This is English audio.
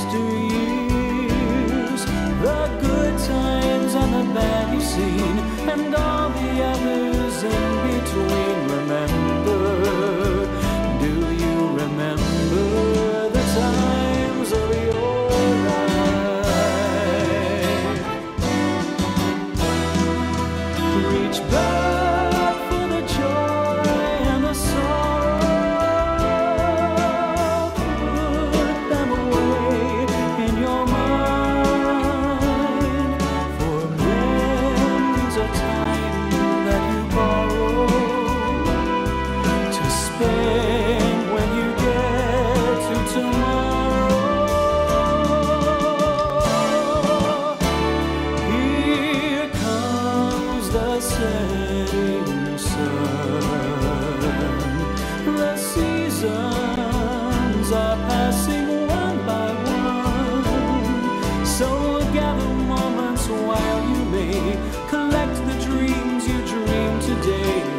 yesteryears, the good times and the bad you've seen, and all the others in between. Remember, do you remember the times of your life? Reach back for the joy and the sorrow, put them away in your mind, for memories of time that you borrow to spend when you get to tomorrow. Here comes the setting sun. The seasons are passing one by one, so gather moments while you may collect the dreams you dream today.